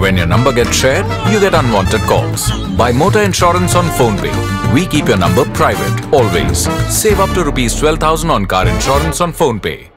When your number gets shared, you get unwanted calls. Buy motor insurance on PhonePe. We keep your number private, always. Save up to Rs 12,000 on car insurance on PhonePe.